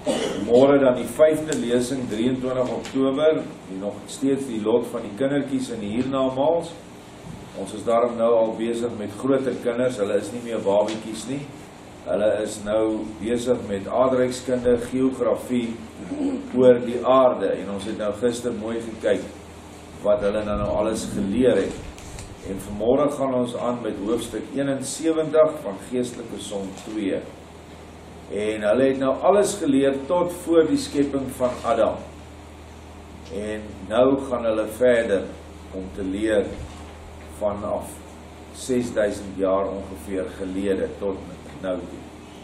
Môre dan die 5de lesing, 23 Oktober, die nog steeds die lot van die kindertjies in die hiernamaals. Ons is daarom nou al besig met groter kinders, hulle is nie meer babietjies nie. Hulle is nou besig met aardrykskunde, geografie oor die aarde. En ons het nou gister mooi gekyk wat hulle nou alles geleer het. En vanmôre gaan ons aan met hoofstuk 71 van Geestelike Som 2. En hulle het nou alles geleer tot voor die skepping van Adam. En nou gaan hulle verder om te leer vanaf 6000 jaar ongeveer gelede tot nou toe.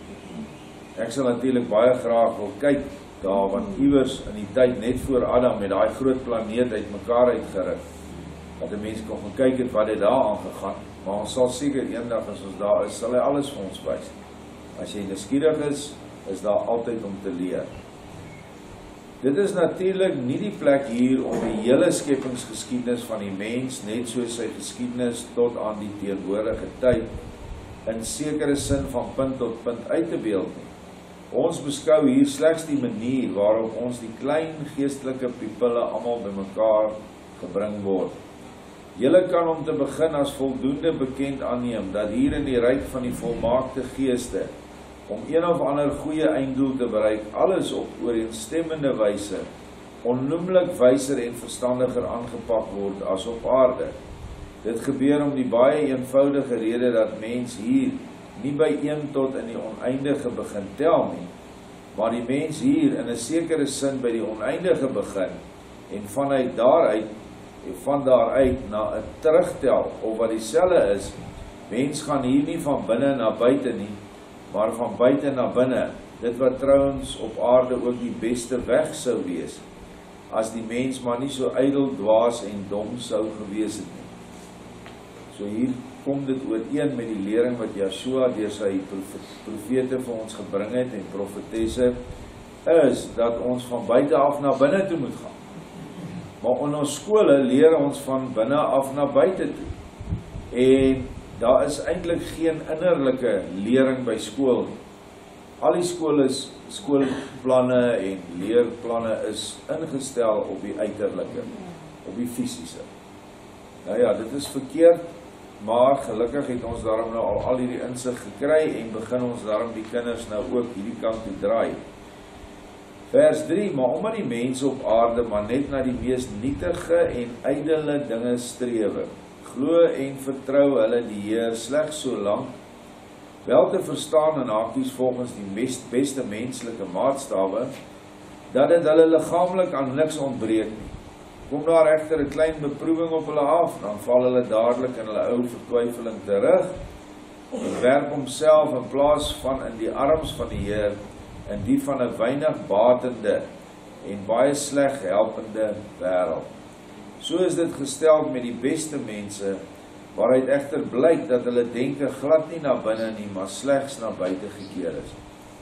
Ek sal natuurlik baie graag wil kyk daar, want iewers in die tyd net voor Adam met daai groot planeet uitmekaar uitgeruk, dat 'n mens kan gaan kyk het wat het daar aangegaan, maar ons sal seker eendag as ons daar is, sal hy alles vir ons wys. As jy nuuskierig is daar altyd om te leer. Dit is natuurlik nie die plek hier om die hele skepingsgeskiedenis van die mens, net soos sy geskiedenis tot aan die teenwoordige tyd, in sekere sin van punt tot punt uit te beeld nie. Ons beskou hier slegs die manier waarop ons die klein geestelike pupille almal bymekaar gebring word. Julle kan om te begin as voldoende bekend aanneem dat hier in die ryk van die volmaakte geeste, om een of ander goeie einddoel te bereik, alles op ooreenstemmende wyse, onnoemlik wyser en verstandiger aangepak word as op aarde. Dit gebeur om die baie eenvoudige rede dat mens hier nie by 1 tot in die oneindige begin tel nie, maar die mens hier in 'n sekere sin by die oneindige begin, en van daaruit na 'n terugtel, of wat dieselfde is, mens gaan hier nie van binne na buite nie, maar van buite na binne, dit wat trouens op aarde ook die beste weg sou wees, as die mens maar nie so ydel, dwaas en dom sou gewees het nie. So hier kom dit ooreen met die lering wat Joshua deur sy profete vir ons gebring het en profetesse, is dat ons van buite af na binne toe moet gaan. Maar in ons skole leer ons van binne af na buite toe. En daar is eintlik geen innerlike lering by skool nie. Al die skoolplanne en leerplanne is ingestel op die uiterlike, op die fisiese. Nou ja, dit is verkeerd, maar gelukkig het ons daarom nou al hierdie insig gekry en begin ons daarom die kinders nou ook hierdie kant toe draai. Vers 3, maar omdat die mense op aarde maar net na die mees nietige en ydelle dinge strewe, glo en vertrou hulle die Heer slegs so lank, wel te verstaan in hakies volgens die beste menslike maatstawe, dat dit hulle liggaamlik aan niks ontbreek nie. Kom daar egter 'n klein beproewing op hulle af, dan val hulle dadelik in hulle ou vertwyfeling terug, en werp homself in plaas van in die arms van die Heer, in die van 'n weinig batende en baie sleg helpende wêreld. So is dit gestel met die beste mense, waaruit egter blyk dat hulle denke glad nie na binne nie, maar slegs na buite gekeer is.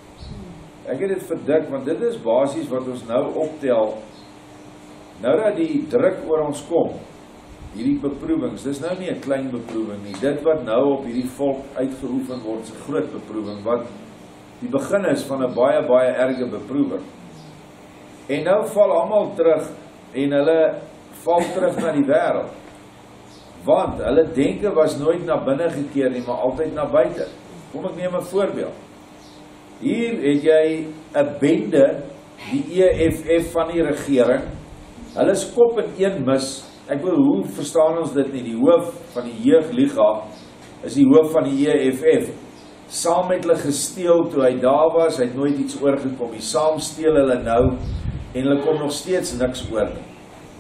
Ek het dit verdik, want dit is basies wat ons nou optel, nou dat die druk oor ons kom, hierdie beproewings, dis nou nie 'n klein beproewing nie, dit wat nou op hierdie volk uitgeoefen word, is 'n groot beproewing, wat die begin is van 'n baie, baie erge beproewing. En nou val almal terug, en hulle val terug na die wêreld, want hulle denke was nooit na binne gekeer nie, maar altyd na buite. Kom ek neem 'n voorbeeld. Hier het jy 'n bende, die EFF van die regering, hulle is kop in een mis. Ek wil, hoe verstaan ons dit nie? Die hoof van die jeugliga is die hoof van die EFF. Saam met hulle gesteel toe hy daar was, hy het nooit iets oorgekom nie. Saam steel hulle nou, en hulle kom nog steeds niks oor nie.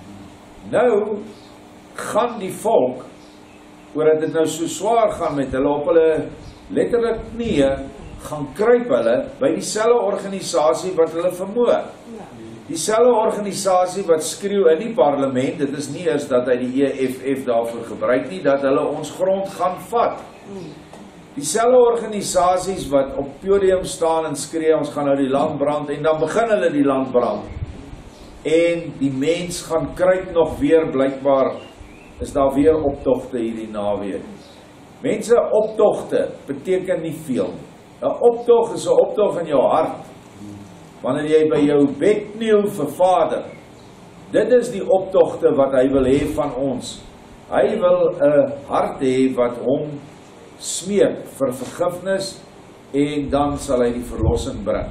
Nou gaan die volk, oordat dit nou so swaar gaan met hulle, op hulle letterlik knieë, gaan kruip hulle by dieselfde organisasie wat hulle vermoor. Dieselfde organisasie wat skreeu in die parlement, dit is nie eers dat hy die EFF daarvoor gebruik nie, dat hulle ons grond gaan vat. Dieselfde organisasies wat op podium staan en skree, ons gaan nou die land brand, en dan begin hulle die land brand. En die mens gaan kruip nog weer, blykbaar is daar weer optogte hierdie naweek. Mense, optogte beteken nie veel. 'n Optog is 'n optog in jou hart. wanneer jy by jou bed kniel vir Vader, dit is die optogte wat hy wil hê van ons. Hy wil 'n hart hê wat hom smeek vir vergifnis en dan sal hy die verlossing bring.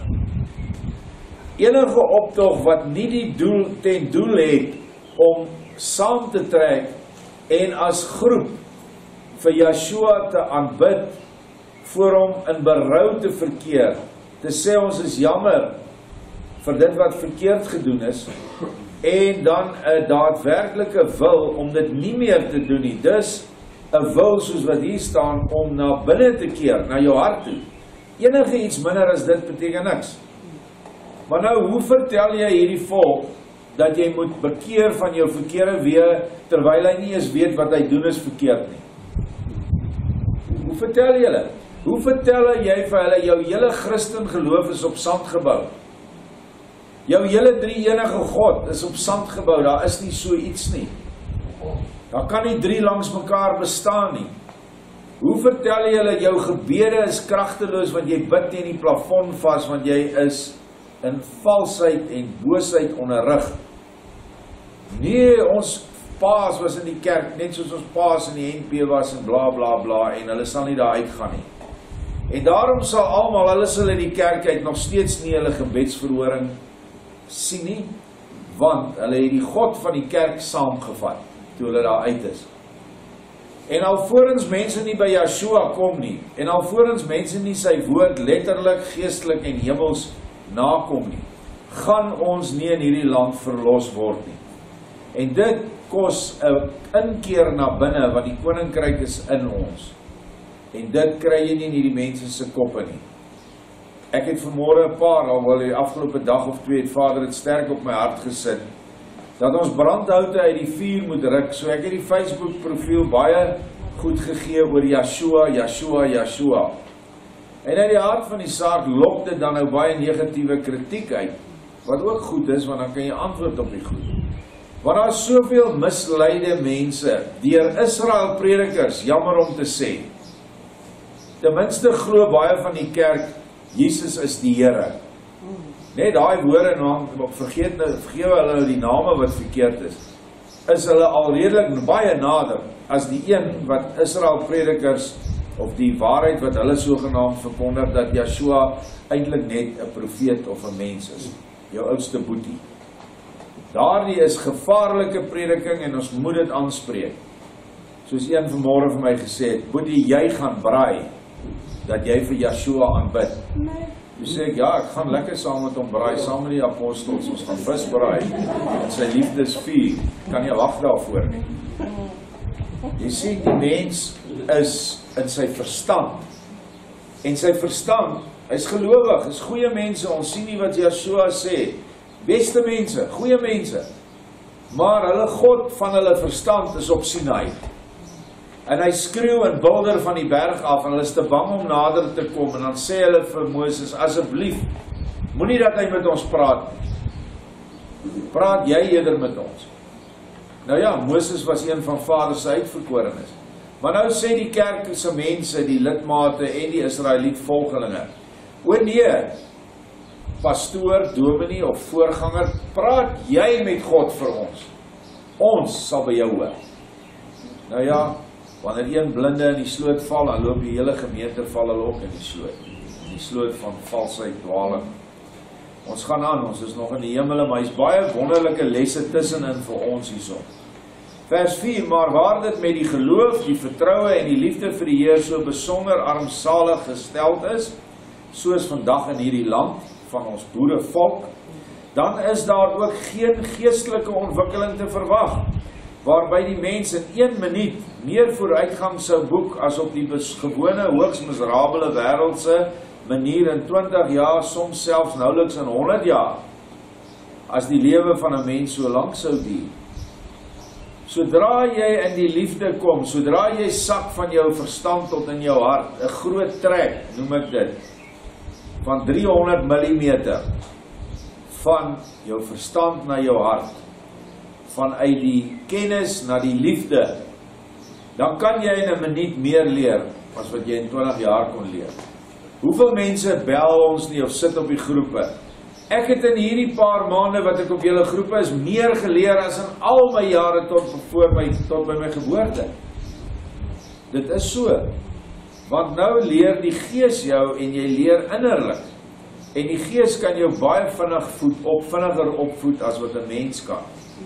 Enige optog wat nie die doel ten doel het om saam te trek en as groep vir Yeshua te aanbid, voor hom in berou te verkeer, te sê ons is jammer vir dit wat verkeerd gedoen is, en dan 'n daadwerklike wil om dit nie meer te doen nie. Dis 'n wil soos wat hier staan om na binne te keer, na jou hart toe. Enige iets minder as dit beteken niks. Maar nou, hoe vertel jy hierdie volk dat jy moet bekeer van jou verkeerde weë terwyl hy nie eens weet wat hy doen is verkeerd nie? Hoe vertel jy hulle? Hoe vertel jy vir hulle jou hele Christen geloof is op sand gebou? Jou hele drie-enige God is op sand gebou, daar is nie so iets nie. Daar kan nie drie langs mekaar bestaan nie. Hoe vertel jy hulle jou gebede is kragteloos want jy bid teen die plafon vas want jy is in valsheid en boosheid onderrig? Nee, ons paas was in die kerk, net soos ons paas in die NP was en bla bla bla en hulle sal nie daar uitgaan nie. En daarom sal almal, hulle sal in die kerk uit nog steeds nie hulle gebedsverhoring sien nie, want hulle het die God van die kerk saamgevat, toe hulle daar uit is. En alvorens mense nie by Yeshua kom nie, en alvorens mense nie sy woord letterlik, geestelik en hemels nakom nie, gaan ons nie in hierdie land verlos word nie. En dit kos 'n inkeer na binne, want die koninkryk is in ons. En dit kry jy nie in hierdie mense se koppe nie. Ek het vanmôre 'n paar, alhoewel die afgelope dag of twee het Vader het sterk op my hart gesit, dat ons brandhoute uit die vuur moet ruk. So ek het die Facebook profiel baie goed gegee oor Yeshua, Yeshua, Yeshua. En uit die hart van die saak lok dit dan nou baie negatiewe kritiek uit, wat ook goed is, want dan kan jy antwoord op die goed. Want daar is soveel misleide mense, deur Israel predikers, jammer om te sê. Ten minste glo baie van die kerk, Jesus is die Here. Net daai woorde, vergewe hulle die name wat verkeerd is hulle al redelik baie nader as die een wat Israel predikers, of die waarheid wat hulle sogenaamd verkondig, dat Yeshua eintlik net 'n profeet of 'n mens is. Jou oudste boetie. Daardie is gevaarlike prediking en ons moet dit aanspreek. Soos een vanmôre vir my gesê het, boetie, jy gaan braai, dat jy vir Yeshua aanbid. Toe sê ek, ja, ek gaan lekker saam met hom braai, saam met die apostels, ons gaan vis braai, en sy liefdesvuur, kan nie wag daarvoor nie. Jy sien, die mens is in sy verstand, en sy verstand, hy is gelowig, is goeie mense, ons sien nie wat Yeshua sê, beste mense, goeie mense, maar hulle God van hulle verstand is op Sinai. En hy skreeu en bulder van die berg af, en hulle is te bang om nader te kom, en dan sê hulle vir Moses, asseblief, moenie dat hy met ons praat nie. Praat jy eerder met ons. Nou ja, Moses was een van Vader se uitverkorenes. Maar nou sê die kerk se mense, die lidmate en die Israeliet volgelinge, o nee, pastoor, dominee of voorganger, praat jy met God vir ons. Ons sal by jou hoor. Nou ja, wanneer een blinde in die sloot val, dan loop die hele gemeente val hulle ook in die sloot. In die sloot van valsheid, dwaling. Ons gaan aan, ons is nog in die hemel, maar hy is baie wonderlike lesse tussenin vir ons hierson. Vers 4, maar waar dit met die geloof, die vertroue en die liefde vir die Heer so besonder armsalig gesteld is, soos vandag in hierdie land van ons boerevolk, dan is daar ook geen geestelike ontwikkeling te verwag, waarby die mens in 1 minuut meer vooruitgang sou boek as op die gewone hoogs miserabele wêreldse manier in 20 jaar, soms selfs nauweliks in 100 jaar, as die lewe van 'n mens so lank sou duur. Sodra jy in die liefde kom, sodra jy sak van jou verstand tot in jou hart, 'n groot trek, noem ek dit, van 300 mm, van jou verstand na jou hart, vanuit die kennis na die liefde, dan kan jy in 'n minuut meer leer, as wat jy in 20 jaar kon leer. Hoeveel mense bel ons nie, of sit op die groepe, Ek het in hierdie paar maande wat ek op julle groepe is, meer geleer as in al my jare tot by my geboorte. Dit is so. Want nou leer die Gees jou en jy leer innerlik. En die Gees kan jou baie vinniger opvoed as wat 'n mens kan.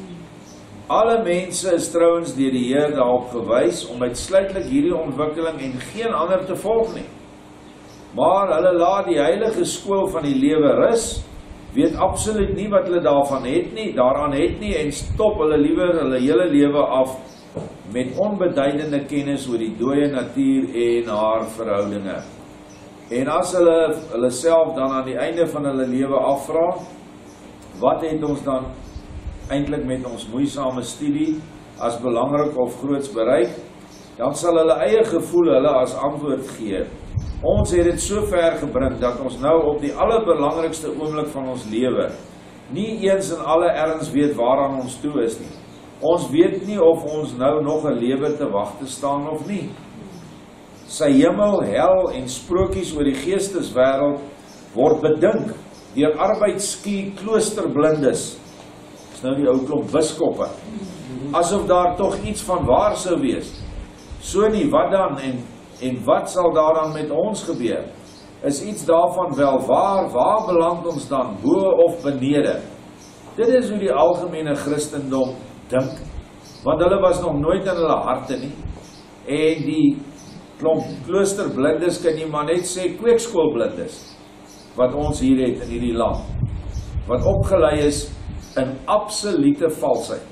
Alle mense is trouens deur die Here daarop gewys om uitsluitlik hierdie ontwikkeling en geen ander te volg nie. Maar hulle laat die heilige skool van die lewe rus, weet absoluut nie wat hulle daaraan het nie en stop hulle liewer hulle hele lewe af met onbeduidende kennis oor die dooie natuur en haar verhoudinge. En as hulle self dan aan die einde van hulle lewe afvra, wat het ons dan eintlik met ons moeisame studie as belangrik of groots bereik, dan sal hulle eie gevoel hulle as antwoord gee. Ons het dit so ver gebring dat ons nou op die allerbelangrikste oomblik van ons lewe nie eens in alle erns weet waaraan ons toe is nie. Ons weet nie of ons nou nog 'n lewe te wag te staan of nie. Sy hemel, hel en sprokies oor die geesteswêreld word bedink deur arbeidskie kloosterblindes. Dis nou die ou klomp biskoppe. Asof daar tog iets van waar sou wees. So nie, wat dan en wat sal daaraan met ons gebeur? Is iets daarvan wel waar beland ons dan, bo of benede? Dit is hoe die algemene Christendom dink, want hulle was nog nooit in hulle harte nie, en die klomp kloosterblindes kan jy maar net sê kweekskoolblindes, wat ons hier het in hierdie land, wat opgelei is in absolute valsheid.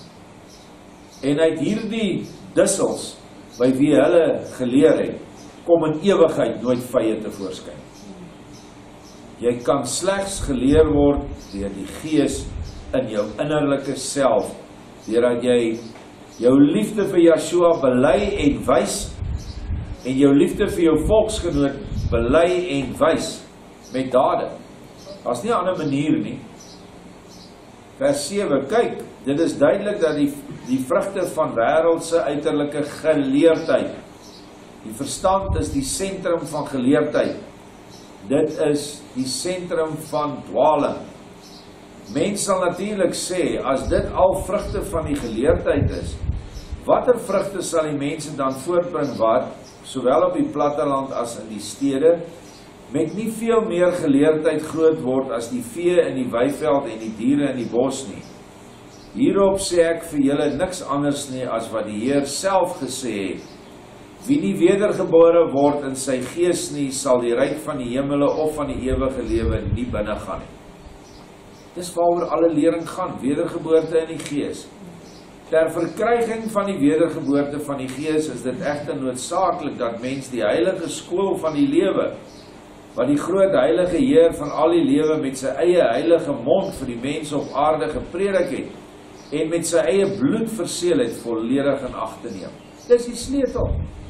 En uit hierdie dissels, by wie hulle geleer het, kom in ewigheid nooit vye te voorskyn. Jy kan slegs geleer word deur die Gees in jou innerlike self, deurdat jy jou liefde vir Yeshua bely en wys, en jou liefde vir jou volksgenoot bely en wys met dade. Daar's nie 'n ander manier nie. Vers 7, kyk, dit is duidelik dat die vrugte van wêreldse uiterlike geleerdheid, die verstand is die sentrum van geleerdheid, dit is die sentrum van dwaling. Mens sal natuurlik sê, as dit al vrugte van die geleerdheid is, watter vrugte sal die mense dan voortbring wat, sowel op die platteland as in die stede, met nie veel meer geleerdheid groot word as die vee in die weiveld en die diere in die bos nie. Hierop sê ek vir julle niks anders nie as wat die Heer self gesê het. Wie nie wedergebore word in sy gees nie, sal die ryk van die hemele of van die ewige lewe nie binne gaan nie. Dis waaroor alle lering gaan, wedergeboorte in die gees. Ter verkryging van die wedergeboorte van die gees is dit egter noodsaaklik dat mens die heilige skool van die lewe, wat die groot heilige Heer van al die lewe met sy eie heilige mond vir die mens op aarde gepredik het, en met sy eie bloed verseël het, volledig in ag te neem. Dis die sleutel.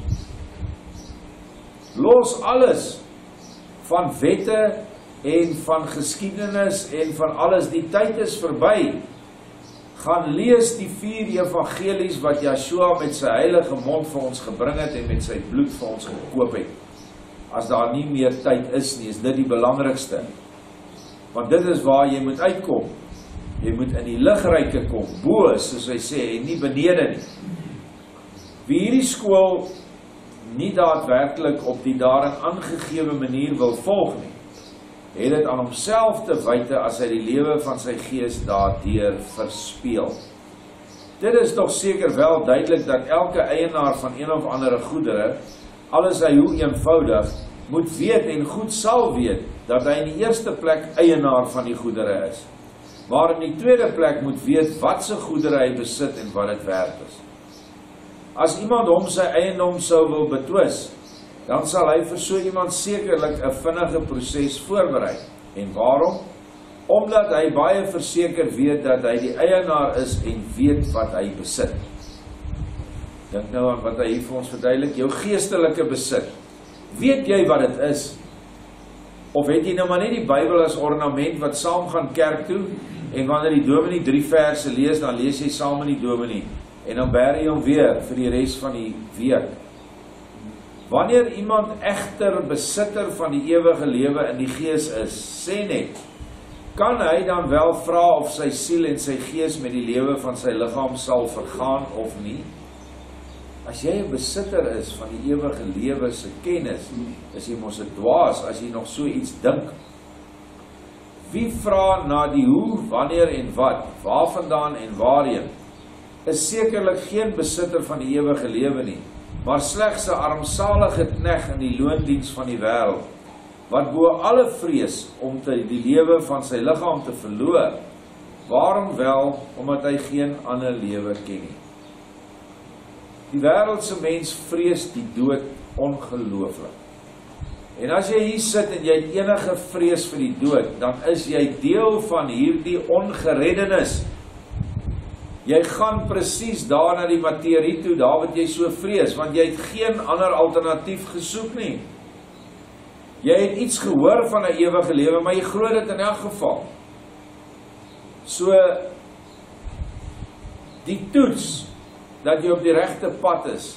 Los alles van wette en van geskiedenis en van alles, die tyd is verby. Gaan lees die 4 evangelies wat Yeshua met sy heilige mond vir ons gebring het en met sy bloed vir ons gekoop het. As daar nie meer tyd is nie, is dit die belangrikste. Want dit is waar jy moet uitkom. Jy moet in die ligryke kom, bo, soos hy sê, en nie benede nie. Wie hierdie skool nie daadwerklik op die daarin aangegewe manier wil volg nie, het dit aan homself te wyte as hy die lewe van sy gees daardeur verspeel. Dit is toch seker wel duidelik dat elke eienaar van een of andere goedere, alles hy hoe eenvoudig, moet weet en goed sal weet, dat hy in die eerste plek eienaar van die goedere is. Maar in die tweede plek moet weet wat sy goedere hy besit en wat het werd is. As iemand hom sy eiendom sou wil betwis, dan sal hy vir so iemand sekerlik 'n vinnige proses voorberei. En waarom? Omdat hy baie verseker weet dat hy die eienaar is en weet wat hy besit. Dink nou aan wat hy hier vir ons verduidelik, jou geestelike besit. Weet jy wat dit is? Of het jy nou maar net die Bybel as ornament wat saam gaan kerk toe, en wanneer die dominee 3 verse lees, dan lees jy saam met die dominee, en dan bær jy hom weer vir die res van die week. Wanneer iemand egter besitter van die ewige lewe in die gees is, sê net, kan hy dan wel vra of sy siel en sy gees met die lewe van sy liggaam sal vergaan of nie? As jy 'n besitter is van die ewige lewe se kennis, is jy mos 'n dwaas as jy nog so iets dink. Wie vra na die hoe, wanneer en wat, waarvandaan en waarheen, is sekerlik geen besitter van die ewige lewe nie, maar slegs 'n armsalige knegg in die loondiens van die wêreld, wat bo alle vrees om die lewe van sy liggaam te verloor. Waarom wel? Omdat hy geen ander lewe ken nie. Die wêreldse mens vrees die dood ongelooflik. En as jy hier sit en jy het enige vrees vir die dood, dan is jy deel van hierdie ongereddenis. Jy gaan presies daar na die materie toe, daar wat jy so vrees, want jy het geen ander alternatief gesoek nie. Jy het iets gehoor van 'n ewige lewe, maar jy glo dit in elk geval. So, die toets, dat jy op die regte pad is,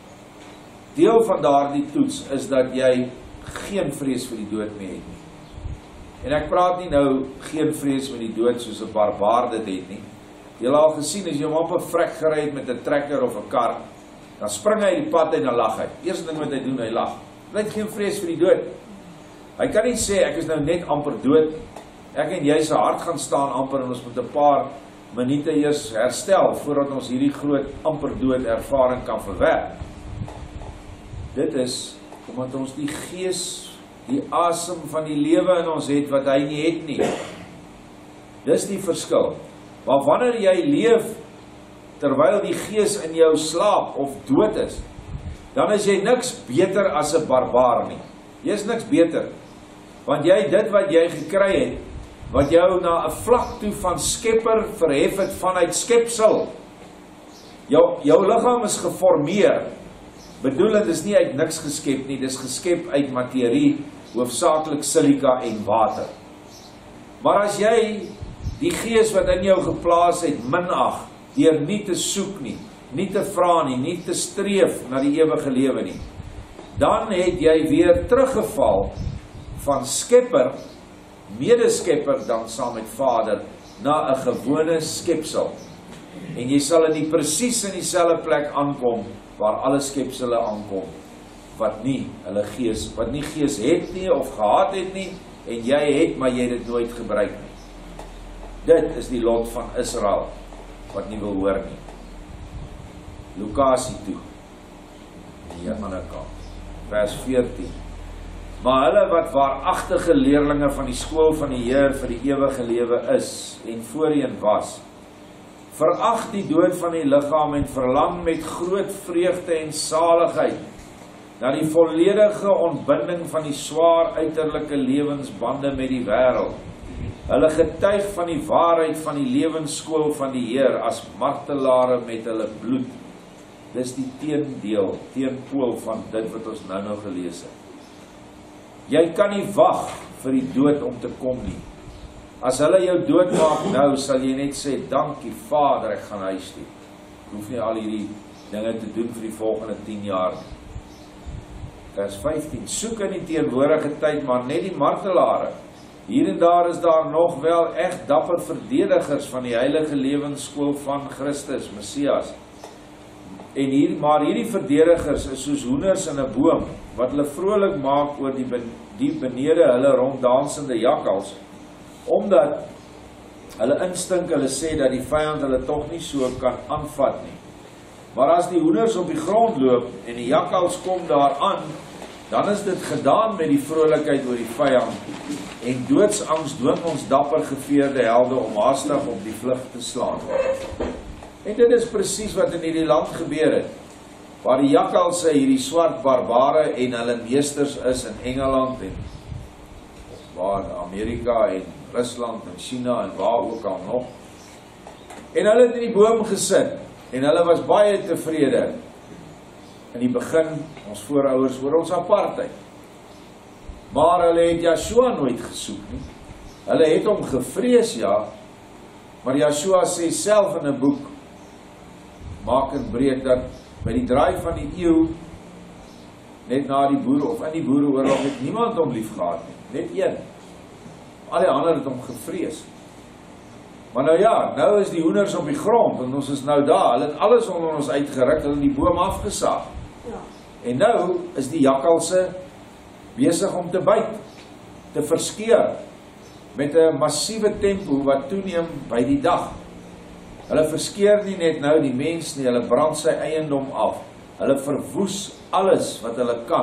deel van daardie toets is dat jy geen vrees vir die dood meer het nie. En ek praat nie nou geen vrees vir die dood soos 'n barbaar dit het nie. Jy het al gesien, as jy hom op 'n vrek gery het met 'n trekker of 'n kar, dan spring hy die pad en dan lag hy. Eerste ding wat hy doen, hy lag. Hy het geen vrees vir die dood. Hy kan nie sê, ek is nou net amper dood. Ek en jy se hart gaan staan amper en ons moet 'n paar minute eers herstel voordat ons hierdie groot amper dood ervaring kan verwerk. Dit is omdat ons die gees, die asem van die lewe in ons het wat hy nie het nie. Dis die verskil. Maar wanneer jy leef terwyl die gees in jou slaap of dood is, dan is jy niks beter as 'n barbaar nie. Jy is niks beter. Want jy dit wat jy gekry het, wat jou na 'n vlak toe van skepper verhef het vanuit skepsel. Jou liggaam is geformeer. Bedoelend is nie uit niks geskep nie, dis geskep uit materie, hoofsaaklik silika en water. Maar as jy die gees wat in jou geplaas het, minag, deur nie te soek nie, nie te vra nie, nie te streef na die ewige lewe nie, dan het jy weer teruggeval van skepper, medeskepper dan saam met Vader, na 'n gewone skepsel. En jy sal in presies in dieselfde plek aankom, waar alle skepsele aankom, wat nie hulle gees, wat nie gees het nie, of gehad het nie, en jy het, maar jy het dit nooit gebruik nie. Dit is die lot van Israel, wat nie wil hoor nie. Lokasie toe, die ander kant, vers 14. Maar hulle wat waaragtige leerlinge van die skool van die Heer vir die ewige lewe is, en voorheen was, verag die dood van die liggaam en verlang met groot vreugde en saligheid na die volledige ontbinding van die swaar uiterlike lewensbande met die wêreld. Hulle getuig van die waarheid van die lewensskool van die Heer as martelare met hulle bloed. Dis die teenpool van dit wat ons nou gelees het. Jy kan nie wag vir die dood om te kom nie. As hulle jou doodmaak nou, sal jy net sê, dankie Vader, ek gaan huis toe. Ek hoef nie al hierdie dinge te doen vir die volgende 10 jaar. Vers 15, soek in die teenwoordige tyd, maar net die martelare. Hier en daar is daar nog wel echt dapper verdedigers van die heilige lewensskool van Christus, Messias. Maar hierdie verdedigers is soos hoenders in 'n boom, wat hulle vrolik maak oor die benede hulle ronddansende jakkals, omdat hulle instink, hulle sê dat die vyand hulle tog nie so kan aanvat nie. Maar as die hoenders op die grond loop en die jakkals kom daaraan, dan is dit gedaan met die vrolikheid oor die vyand, en doodsangs dwing ons dapper geveerde helde om haastig op die vlug te slaan. En dit is presies wat in hierdie land gebeur het, waar die jakkalse hierdie swart barbare en hulle meesters is in Engeland en waar Amerika en Rusland en China en waar ook al nog. En hulle het in die boom gesit en hulle was baie tevrede in die begin, ons voorouers, oor ons apartheid. Maar hulle het Joshua nooit gesoek nie. Hulle het hom gevrees, ja, maar Joshua sê self in 'n boek, maak en breek, dat by die draai van die eeu, net na die boere, of in die boereoorlog, het niemand hom lief gehad nie, net een. Al die ander het hom gevrees. Maar nou ja, nou is die hoenders op die grond, en ons is nou daar, hulle het alles onder ons uitgeruk, hulle het die boom afgesaag. En nou is die jakkalse besig om te byt, te verskeer, met 'n massiewe tempo wat toeneem by die dag. Hulle verskeer nie net nou die mens nie, hulle brand sy eiendom af. Hulle verwoes alles wat hulle kan.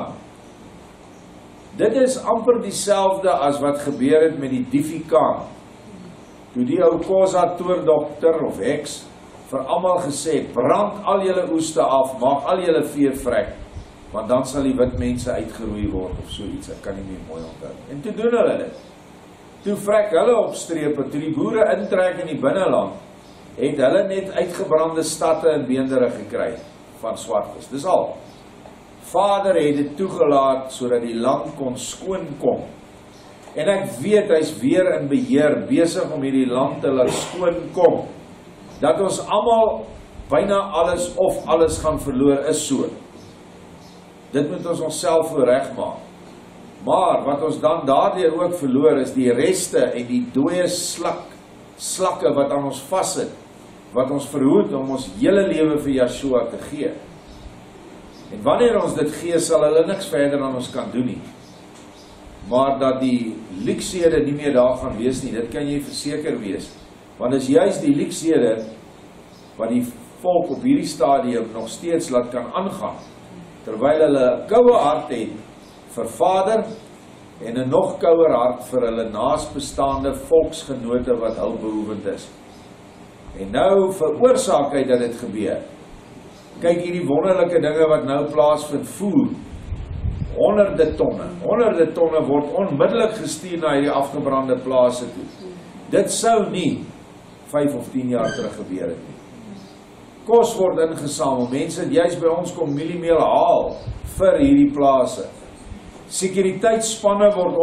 Dit is amper dieselfde as wat gebeur het met die Diefiekaan. Toe die ou Kosa-toordokter of heks vir almal gesê, brand al julle oeste af, maak al julle vee vrek, want dan sal die wit mense uitgeroei word of so iets, ek kan nie meer mooi onthou. En toe doen hulle dit. Toe vrek hulle op strepe, toe die boere intrek in die binneland, het hulle net uitgebrande stadte en beendere gekry van swartes. Dis al. Vader het dit toegelaat sodat die land kon skoon kom. En ek weet hy's weer in beheer, besig om hierdie land te laat skoon kom. Dat ons almal byna alles of alles gaan verloor is so. Dit moet ons onsself voorreg maak. Maar wat ons dan daardeur ook verloor is die reste en die dooie slakke wat aan ons vassit, wat ons verhoed om ons hele lewe vir Yeshua te gee. En wanneer ons dit gee, sal hulle niks verder aan ons kan doen nie. Maar dat die lieksede nie meer daar gaan wees nie, dit kan jy verseker wees. Want is juist die lieksede wat die volk op hierdie stadium nog steeds laat kan aangaan, terwyl hulle 'n koue hart het vir Vader en 'n nog kouer hart vir hulle naasbestaande volksgenote wat hulpbehoevend is. En nou veroorsaak hy dat dit gebeur. Kyk hierdie wonderlike dinge wat nou plaasvind, voer. Honderde tonne word onmiddellik gestuur na hierdie afgebrande plase toe. Dit sou nie 5 of 10 jaar terug gebeur het nie. Kos word ingesamel, mense het juist by ons kom mieliemeel haal vir hierdie plase. Sekuriteitsspanne word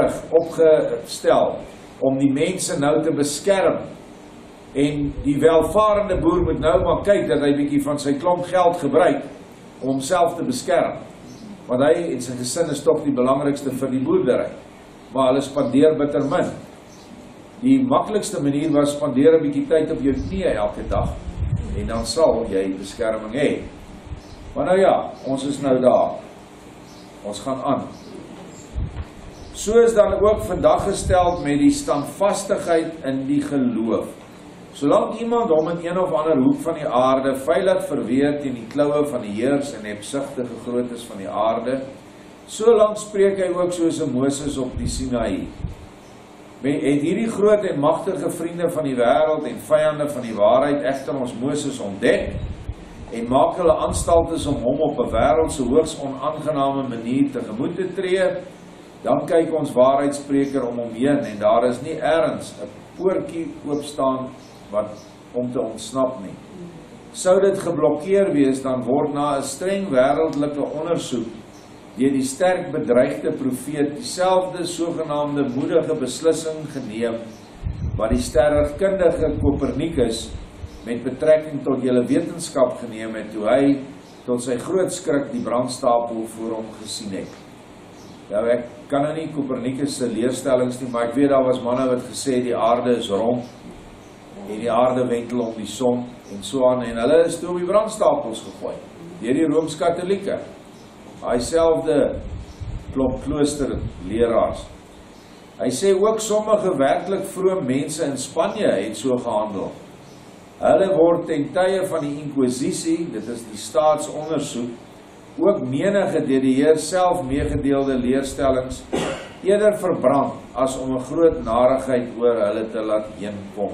opgestel om die mense nou te beskerm. En die welvarende boer moet nou maar kyk dat hy bietjie van sy klomp geld gebruik om homself te beskerm. Want hy en sy gesin is tog die belangrikste vir die boerdery. Maar hulle spandeer bitter min. Die maklikste manier was spandeer 'n bietjie tyd op jou knieë elke dag en dan sal jy beskerming hê. Maar nou ja, ons is nou daar. Ons gaan aan. So is dan ook vandag gestel met die standvastigheid in die geloof. Solank iemand hom in een of ander hoek van die aarde veilig verweer teen die kloue van die heers en hebsugtige grootes van die aarde, solank spreek hy ook soos 'n Moses op die Sinaï. Het hierdie groot en magtige vriende van die wêreld en vyande van die waarheid egter ons Moses ontdek en maak hulle aanstaltes om hom op 'n wêreldse hoogs onaangename manier tegemoet te tree, dan kyk ons waarheidspreker om hom heen en daar is nie ergens 'n poortjie oopstaan om te ontsnap nie. Sou dit geblokkeer wees, dan word na 'n streng wêreldelike ondersoek deur die sterk bedreigde profeet dieselfde sogenaamde moedige beslissing geneem wat die sterrenkundige Copernicus met betrekking tot julle wetenskap geneem het toe hy tot sy groot skrik die brandstapel voor hom gesien het. Nou ek kan nou nie Copernicus se leerstellings nie, maar ek weet daar was manne wat gesê die aarde is rond en die aarde wentel om die son en so aan, en hulle is toe op die brandstapels gegooi deur die Rooms-Katolieke, hy selfde klop kloosterleraars. Hy sê ook sommige werklik vrome mense in Spanje het so gehandel. Hulle word ten tye van die Inquisisie, dit is die staatsondersoek, ook menige deur die Heer self meegedeelde leerstellings eerder verbrand as om 'n groot narigheid oor hulle te laat heenkom.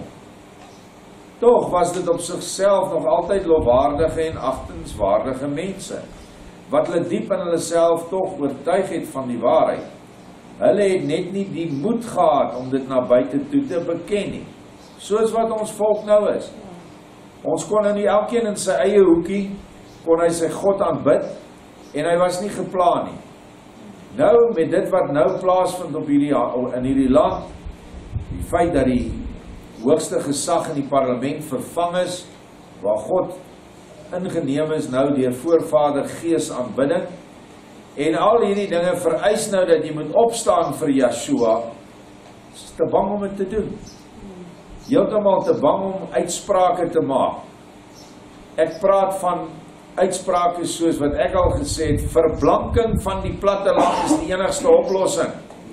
Tog was dit op sigself nog altyd lofwaardige en agtenswaardige mense, wat hulle diep in hulle self tog oortuig het van die waarheid. Hulle het net nie die moed gehad om dit na buite toe te beken nie, soos wat ons volk nou is. Ons kon nou nie elkeen in sy eie hoekie, kon hy sy God aanbid, en hy was nie geplan nie. Nou, met dit wat nou plaasvind in hierdie land, die feit dat die hoogste gesag in die parlement vervang is, waar God ingeneem is nou deur voorvader gees aanbidding, en al hierdie dinge vereis nou dat jy moet opstaan vir Yeshua, Is te bang om dit te doen. Heeltemal te bang om uitsprake te maak. Ek praat van uitsprake soos wat ek al gesê het, verblanking van die platteland is die enigste oplossing.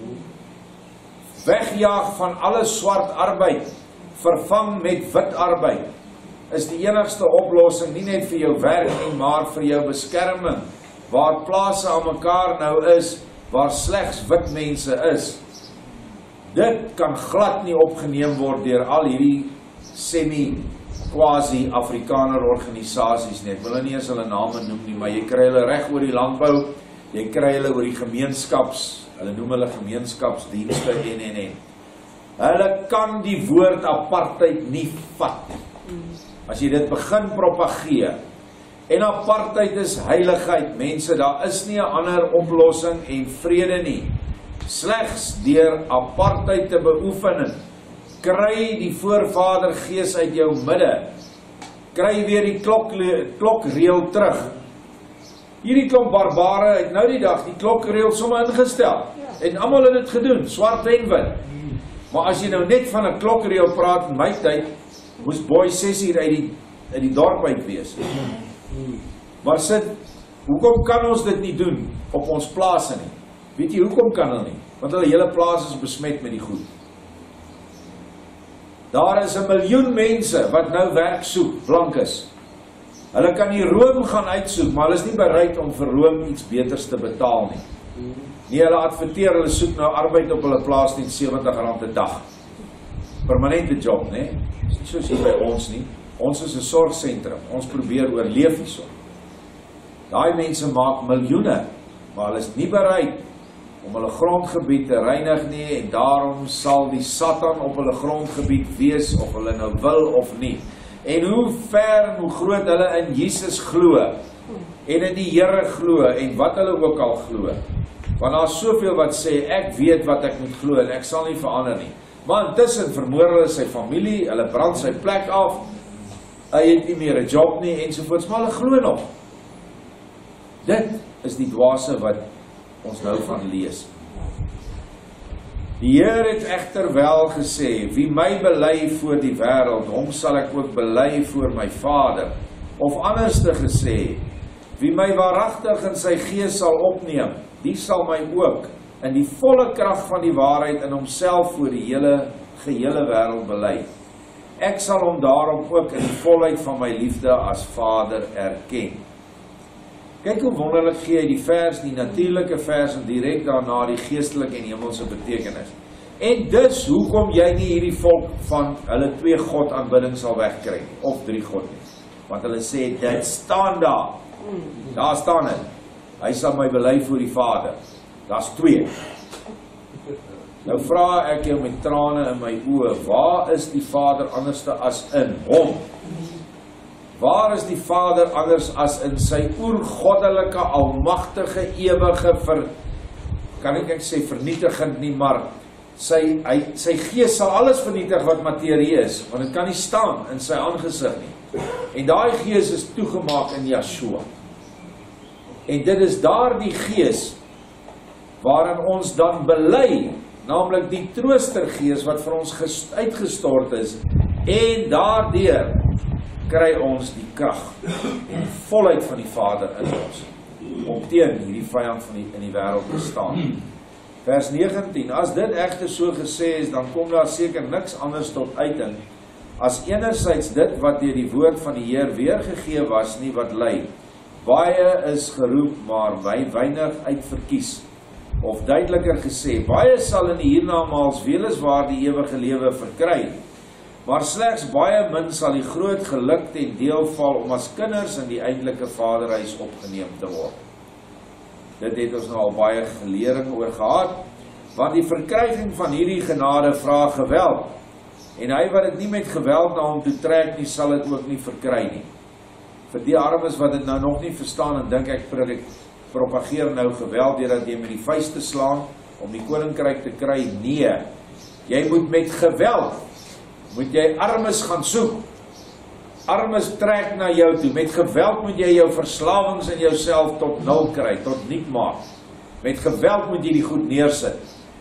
Wegjaag van alle swart arbeid, vervang met wit arbeid, is die enigste oplossing, nie net vir jou werk nie, maar vir jou beskerming, waar plase aan mekaar nou is, waar slegs wit mense is. Dit kan glad nie opgeneem word deur al hierdie quasi-Afrikaner organisasies nie. Ek wil nie eens hulle name noem nie, maar jy kry hulle reg oor die landbou, jy kry hulle oor die hulle noem hulle gemeenskapsdienste en. Hulle kan die woord apartheid nie vat nie. As jy dit begin propageer, en apartheid is heiligheid, mense, daar is nie 'n ander oplossing en vrede nie. Slegs deur apartheid te beoefen, kry die voorvadergees uit jou midde, kry weer die klokreël terug. Hierdie klomp barbare het nou die dag die klokreël sommer ingestel, en almal het dit gedoen, swart en wit. Maar as jy nou net van 'n klokreël praat in my tyd, moes boy 6 uur uit die dorp uit wees. Maar hoekom kan ons dit nie doen op ons plase nie? Weet jy hoekom kan hulle nie? Want hulle hele plaas is besmet met die goed. Daar is 1 miljoen mense wat nou werk soek, blank is. Hulle kan die room gaan uitsoek, maar hulle is nie bereid om vir room iets beters te betaal nie. Nee, hulle adverteer, hulle soek nou arbeid op hulle plaas net R70 'n dag. Permanente job, né? Dis nie soos hier by ons nie. Ons is 'n sorgsentrum. Ons probeer oorleef hierso. Daai mense maak miljoene, maar hulle is nie bereid om hulle grondgebied te reinig nie, en daarom sal die Satan op hulle grondgebied wees, of hulle nou wil of nie. En hoe ver en hoe groot hulle in Jesus glo, en in die Here glo, en wat hulle ook al glo. Want daar is soveel wat sê, ek weet wat ek moet glo, en ek sal nie verander nie. Maar intussen vermoor hulle sy familie, hulle brand sy plek af, hy het nie meer 'n job nie, ensovoorts, maar hulle glo nog. Dit is die dwaase wat ons nou van lees. Die Heer het egter wel gesê, wie my bely voor die wêreld, hom sal ek ook bely voor my Vader. Of anders te gesê, wie my waaragtig in sy gees sal opneem, die sal my ook in die volle krag van die waarheid in homself voor die gehele wêreld bely. Ek sal hom daarom ook in die volheid van my liefde as Vader erken. Kyk hoe wonderlik gee hy die vers, die natuurlike vers, en direk daarna die geestelike en hemelse betekenis. En dus, hoekom jy nie hierdie volk van hulle 2 God aanbidding sal wegkry, of 3 God nie. Want hulle sê, dit staan daar. Daar staan dit. Hy sal my bely voor die Vader. Daar's 2. Nou vra ek jou met trane in my oë, waar is die Vader anderste as in hom? Waar is die Vader anders as in sy oergoddelike, almagtige, ewige, kan ek sê vernietigend nie, maar sy gees sal alles vernietig wat materie is, want dit kan nie staan in sy aangesig nie. En daai gees is toegemaak in Yeshua. En dit is daar die gees waarin ons dan bely, naamlik die troostergees wat vir ons uitgestort is, en daardeur kry ons die krag en die volheid van die Vader in ons, om teen hierdie vyand in die wêreld te staan. Vers 19, as dit egter so gesê is, dan kom daar seker niks anders tot uiting, as enerzijds dit wat deur die woord van die Heer weergegee was, nie wat lei. Baie is geroep, maar weinig uitverkies. Of duideliker gesê, baie sal in die hiernamaals weliswaar die ewige lewe verkry, maar slegs baie min sal die groot geluk ten deel val om as kinders in die eindelike vaderhuis opgeneem te word. Dit het ons nou al baie gelering oor gehad, want die verkryging van hierdie genade vra geweld, en hy wat dit nie met geweld na hom toe trek nie, sal dit ook nie verkry nie. Vir die armes wat dit nou nog nie verstaan en dink ek propageer nou geweld deurdat jy met die vuiste slaan om die koninkryk te kry, nee, jy moet met geweld, moet jy armes gaan soek. Armes trek na jou toe. Met geweld moet jy jou verslawings in jouself tot nul kry, tot niet maak. Met geweld moet jy die goed neersit.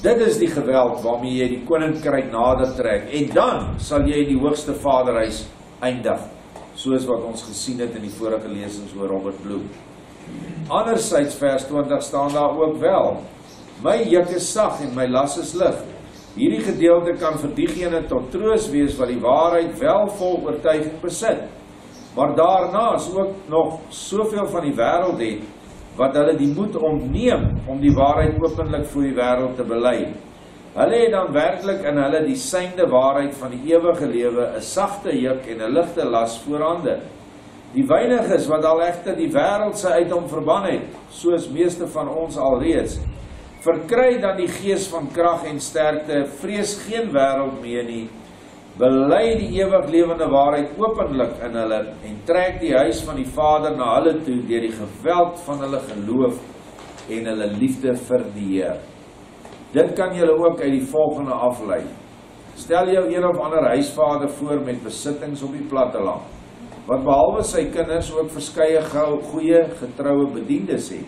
Dit is die geweld waarmee jy die koninkryk nader trek, en dan sal jy in die hoogste Vaderhuis eindig, soos wat ons gesien het in die vorige lesings oor Robert Bloem. Anderzijds vers 20 staan daar ook wel, my juk is sag en my las is lig. Hierdie gedeelte kan vir diegene tot troos wees wat die waarheid wel vol oortuiging besit, maar daarnaas ook nog soveel van die wêreld het, wat hulle die moed ontneem om die waarheid openlik voor die wêreld te bely. Hulle het dan werklik in hulle die synde waarheid van die ewige lewe, 'n sagte juk en 'n ligte las voorhande. Die weiniges wat al egter die wêreldse uit hom verban het, soos meeste van ons alreeds, verkry dan die gees van krag en sterkte, vrees geen wêreld meer nie, bely die ewig lewende waarheid openlik in hulle en trek die huis van die Vader na hulle toe deur die geweld van hulle geloof en hulle liefde vir die Heer. Dit kan julle ook uit die volgende aflei. Stel jou een of ander huisvader voor met besittings op die platteland, wat behalwe sy kinders ook verskeie goeie getroue bediendes het.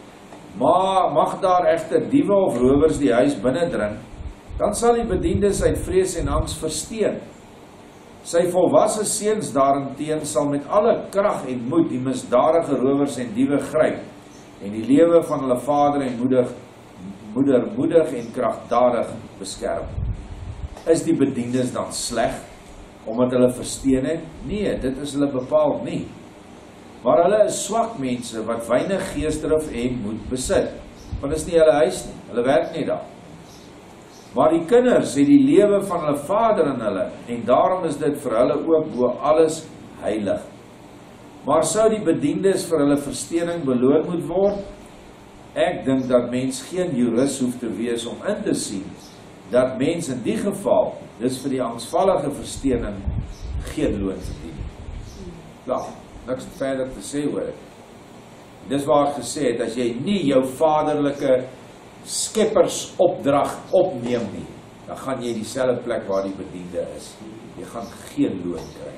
Maar mag daar egter diewe of rowers die huis binnendring, dan sal die bediendes uit vrees en angs versteen. Sy volwasse seuns daarenteen sal met alle krag en moed die misdadige rowers en diewe gryp en die lewe van hulle vader en moeder moedig en kragtadig beskerm. Is die bediendes dan sleg omdat hulle versteen het? Nee, dit is hulle bepaald nie. Maar hulle is swak mense wat weinig geesdrif en moed besit. Want dit is nie hulle huis nie, hulle werk nie daar. Maar die kinders het die lewe van hulle vader in hulle, en daarom is dit vir hulle ook bo alles heilig. Maar sou die bediendes vir hulle versteening beloon moet word? Ek dink dat mens geen jurist hoef te wees om in te sien, dat mens in die geval, dis vir die angsvallige versteening, geen loon verdien. Ja, niks verder te sê oor dit. Dis waar ek gesê het, as jy nie jou vaderlike skeppersopdrag opneem nie, dan gaan jy dieselfde plek waar die bediende is. Jy gaan geen loon kry.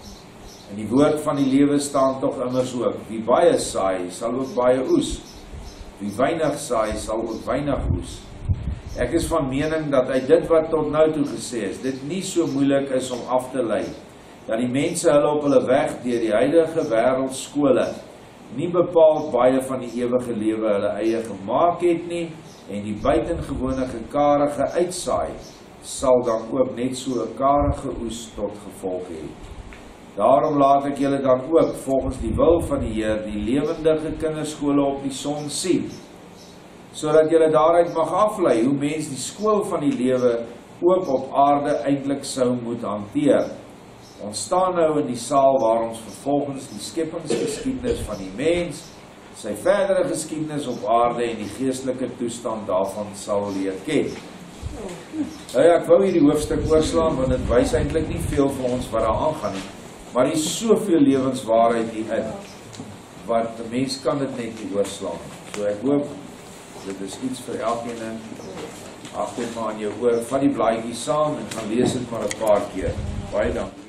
In die woord van die lewe staan tog immers ook, wie baie saai, sal ook baie oes. Wie weinig saai, sal ook weinig oes. Ek is van mening dat uit dit wat tot nou toe gesê is, dit nie so moeilik is om af te lei, dat die mense hulle op hulle weg deur die huidige wêreldskole nie bepaald baie van die ewige lewe hulle eie gemaak het nie, en die buitengewone karige uitsaai sal dan ook net so 'n karige oes tot gevolg hê. Daarom laat ek julle dan ook volgens die wil van die Heer die lewendige kinderskole op die son sien, sodat julle daaruit mag aflei hoe mens die skool van die lewe ook op aarde eintlik sou moet hanteer. Ons staan nou in die saal waar ons vervolgens die skepingsgeskiedenis van die mens, sy verdere geskiedenis op aarde en die geestelike toestand daarvan sal leer ken. Ja, ek wou hierdie hoofstuk oorslaan, want dit wys eintlik nie veel vir ons wat daar aangaan nie, maar hier is soveel lewenswaarheid hierin, wat die mens kan dit net nie oorslaan. So ek hoop, dit is iets vir elkeen, ag dit maar aan jou oor, vat die blaadjies saam en gaan lees dit maar 'n paar keer. Baie dankie.